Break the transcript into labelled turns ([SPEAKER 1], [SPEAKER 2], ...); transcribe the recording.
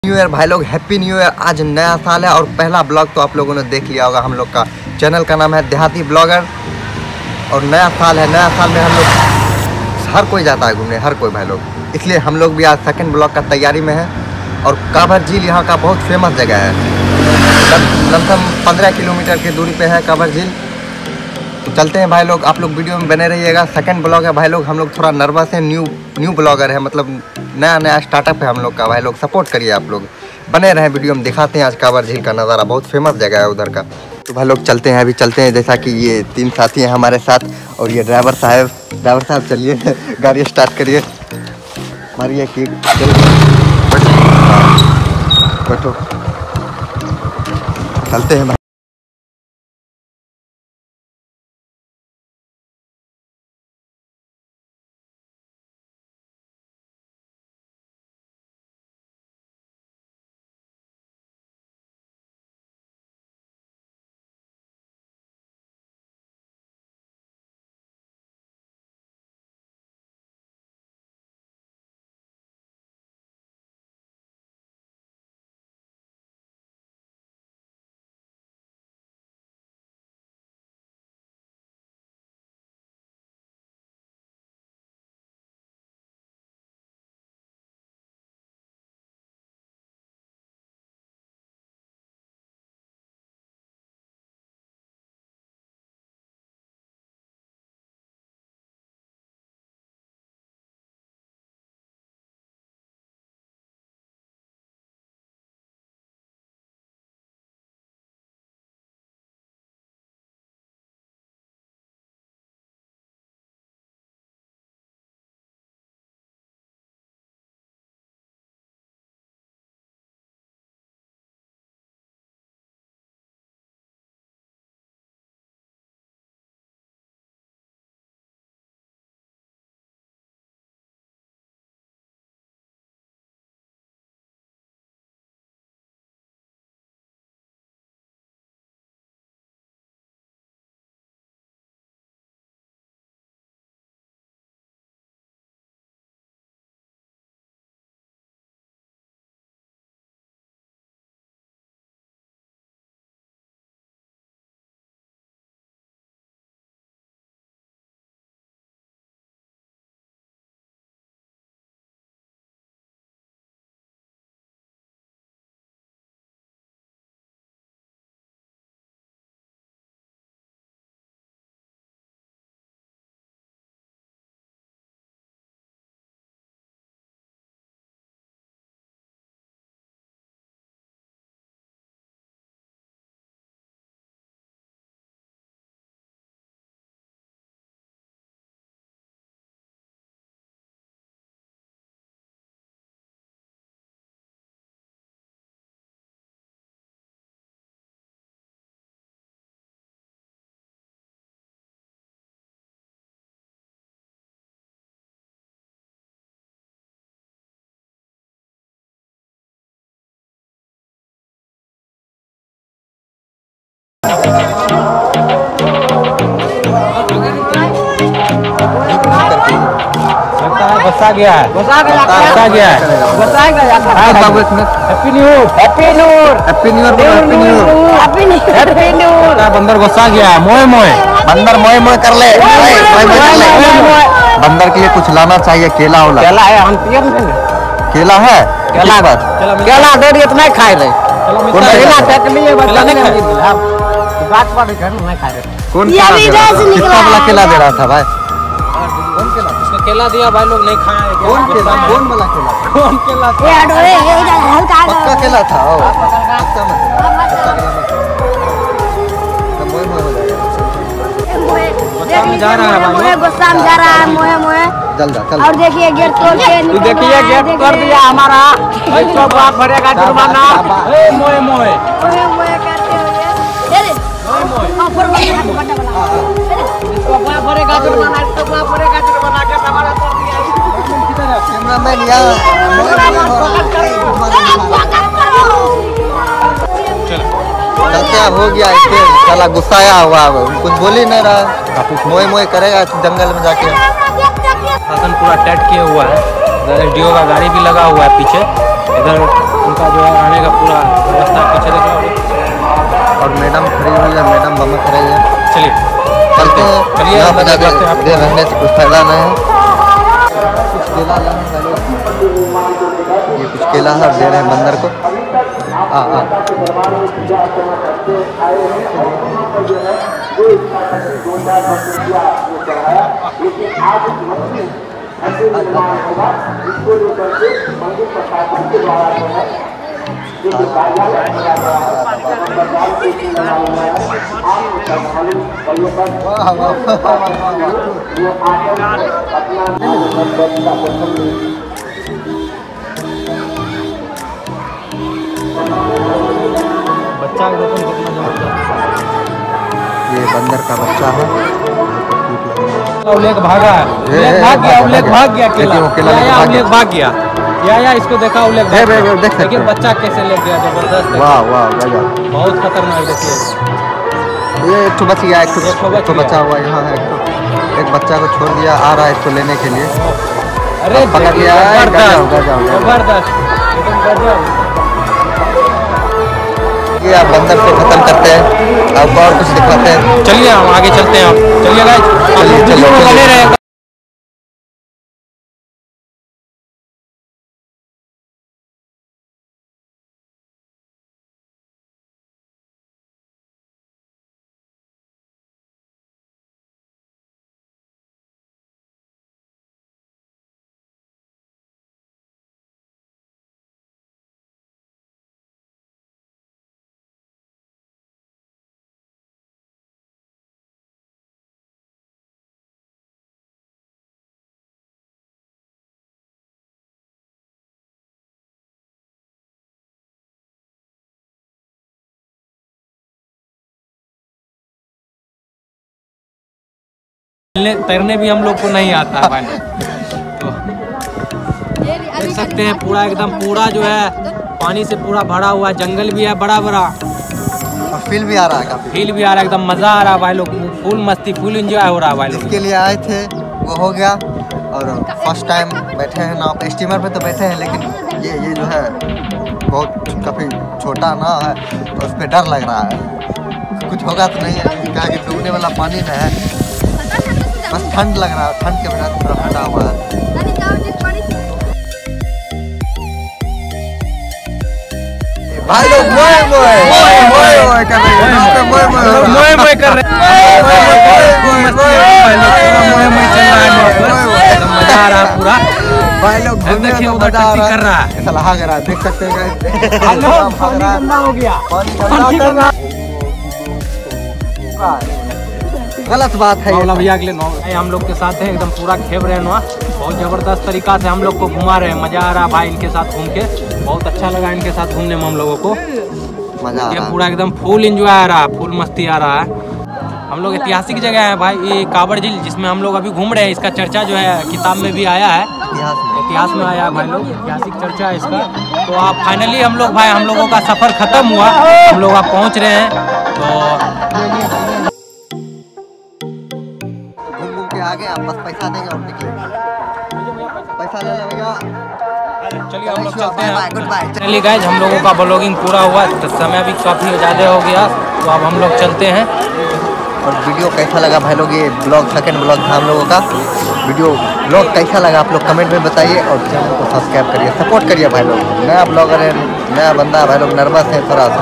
[SPEAKER 1] New year भाई लोग, happy new year. आज नया साल है और पहला ब्लॉग तो आप लोगों ने देख लिया होगा। हम लोग का चैनल का नाम है देहाती ब्लॉगर और नया साल है। नया साल में हम लोग हर कोई जाता है घूमने, हर कोई भाई लोग, इसलिए हम लोग भी आज सेकंड ब्लॉग का तैयारी में है। और कांवर झील यहाँ का बहुत फेमस जगह है, लमसम 15 किलोमीटर की दूरी पे है कांवर झील। तो चलते हैं भाई लोग, आप लोग वीडियो में बने रहिएगा। सेकंड ब्लॉग है भाई लोग, हम लोग थोड़ा नर्वस है, न्यू ब्लॉगर है, मतलब नया स्टार्टअप है हम लोग का। भाई लोग सपोर्ट करिए, आप लोग बने रहे वीडियो में। दिखाते हैं आज कांवर झील का नज़ारा, बहुत फेमस जगह है उधर का। तो भाई लोग चलते हैं, अभी चलते हैं। जैसा कि ये 3 साथी हैं हमारे साथ और ये ड्राइवर साहब चलिए गाड़ी स्टार्ट करिए, मारिए कि बैठो, चलते हैं।
[SPEAKER 2] बसा गया है। बंदर घुसा गया है। मोए मोए कर ले।
[SPEAKER 1] बंदर के लिए कुछ लाना चाहिए, केला
[SPEAKER 2] केला है, हम
[SPEAKER 1] केला है,
[SPEAKER 2] केला दे दिए तो नहीं खाए रहे।
[SPEAKER 1] कितना वाला केला दे रहा था भाई?
[SPEAKER 2] केला दिया भाई लोग, नहीं खाया।
[SPEAKER 1] कौन केला पक्का केला था।
[SPEAKER 2] जा रहा है
[SPEAKER 1] जल्द
[SPEAKER 3] और देखिए गेट तोड़ के,
[SPEAKER 2] देखिए गेट तोड़ दिया हमारा। भरेगा जुर्माना। मोए मोए भरेगा जुर्माना,
[SPEAKER 1] कैमरामैन क्या हो गया? इसके साला गुस्साया हुआ, कुछ बोल ही नहीं रहा, मोए करेगा जंगल में जाके।
[SPEAKER 2] शासन पूरा टाइट किया हुआ है, एसडीओ का गाड़ी भी लगा हुआ है पीछे। इधर उनका जो है रहने का पूरा व्यवस्था पीछे देख लो।
[SPEAKER 1] और मैडम खड़ी हुई है, मैडम बमक रही है।
[SPEAKER 2] चलिए
[SPEAKER 1] चलते हैं।
[SPEAKER 2] चलिए
[SPEAKER 1] यहाँ
[SPEAKER 2] अंदर
[SPEAKER 1] पे
[SPEAKER 2] जाते हैं।
[SPEAKER 1] देर रहने से कुछ फायदा नहीं है। कुछ केला लाने वाले, ये कुछ केला है, दे रहे हैं बंदर को।
[SPEAKER 2] बच्चा को देखो कितना जबरदस्त।
[SPEAKER 1] ये बंदर का बच्चा है।
[SPEAKER 2] उल्लेख भागा है, उल्लेख भाग गया, उल्लेख भाग गया, केला उल्लेख भाग गया। या इसको देखा उल्लेख भाग गया।
[SPEAKER 1] देख सकते
[SPEAKER 2] लेकिन
[SPEAKER 1] हैं।
[SPEAKER 2] बच्चा कैसे ले गया, जबरदस्त।
[SPEAKER 1] वाह वाह गजब,
[SPEAKER 2] बहुत खतरनाक। देखिए
[SPEAKER 1] ये एक तो बच गया, एक तो
[SPEAKER 2] गया।
[SPEAKER 1] बचा हुआ यहाँ है। एक बच्चा को छोड़ दिया, आ रहा है इसको लेने के लिए।
[SPEAKER 2] अरे
[SPEAKER 1] पकड़ लिया है। गजब।
[SPEAKER 2] जबरदस्त, एकदम गजब।
[SPEAKER 1] ये आप बंदर से खत्म करते हैं, आपको और कुछ दिखाते हैं।
[SPEAKER 2] चलिए हम आगे चलते हैं। आप चलिए गाइस,
[SPEAKER 1] चलिए
[SPEAKER 2] बने रहे। तैरने भी हम लोग को नहीं आता है भाई। तो देख सकते हैं पूरा एकदम पूरा जो है पानी से पूरा भरा हुआ है। जंगल भी है बड़ा बड़ा,
[SPEAKER 1] और फील भी आ रहा है काफी।
[SPEAKER 2] फील भी आ रहा है, एकदम मजा आ रहा है भाई लोग। फुल मस्ती, फुल एंजॉय हो रहा है भाई लोग।
[SPEAKER 1] इसके लिए आए थे, वो हो गया। और फर्स्ट टाइम बैठे हैं नाव पे। स्टीमर पे तो बैठे हैं, लेकिन ये जो है बहुत काफ़ी छोटा नाव है, तो उस पर डर लग रहा है। कुछ होगा तो नहीं है, क्या कि डूबने वाला पानी में है। बस ठंड लग रहा है, ठंड के वजह से थोड़ा फटा हुआ है। भाई लोग मोए मोए कर रहे हैं, नाव पे मोए मोए
[SPEAKER 2] कर रहे मजा आ रहा है पूरा।
[SPEAKER 1] भाई लोग घूमने
[SPEAKER 2] देखिए
[SPEAKER 1] में
[SPEAKER 2] उधर
[SPEAKER 1] मजा आ
[SPEAKER 2] टट्टी कर रहा है।
[SPEAKER 1] ऐसा लगा रहा है, देख सकते हैं guys।
[SPEAKER 2] हो गया,
[SPEAKER 1] पानी गंदा गलत बात है।
[SPEAKER 2] भैया के लिए हम लोग के साथ हैं, एकदम पूरा खेप रहे हैं। बहुत जबरदस्त तरीका से हम लोग को घुमा रहे हैं। मजा आ रहा है भाई इनके साथ घूम के। बहुत अच्छा लगा इनके साथ घूमने में हम लोगों को।
[SPEAKER 1] मजा आ
[SPEAKER 2] ये
[SPEAKER 1] रहा है।
[SPEAKER 2] पूरा एकदम फुल एंजॉय आ रहा है, फुल मस्ती आ रहा है। हम लोग ऐतिहासिक जगह है भाई, ये कांवड़ झील जिसमें हम लोग अभी घूम रहे हैं। इसका चर्चा जो है किताब में भी आया है, इतिहास में आया है भाई लोग। ऐतिहासिक चर्चा है इसका। तो आप फाइनली हम लोगों का सफर खत्म हुआ, हम लोग आप पहुँच रहे हैं। तो
[SPEAKER 1] आगे आप बस पैसा देंगे और निकले। पैसा ले ले भैया।
[SPEAKER 2] चलिए हम लोग चलते हैं।
[SPEAKER 1] Good bye.
[SPEAKER 2] चलिए गाइस, हम लोगों का ब्लॉगिंग पूरा हुआ, तो समय भी काफ़ी ज़्यादा हो गया, तो अब हम लोग चलते हैं।
[SPEAKER 1] और वीडियो कैसा लगा भाई लोग, ये ब्लॉग सेकंड ब्लॉग था हम लोगों का। ब्लॉग कैसा लगा आप लोग कमेंट में बताइए, और चैनल को सब्सक्राइब करिए, सपोर्ट करिए भाई लोग। नया ब्लॉगर है, नया बंदा भाई लोग, नर्वस है थोड़ा सा।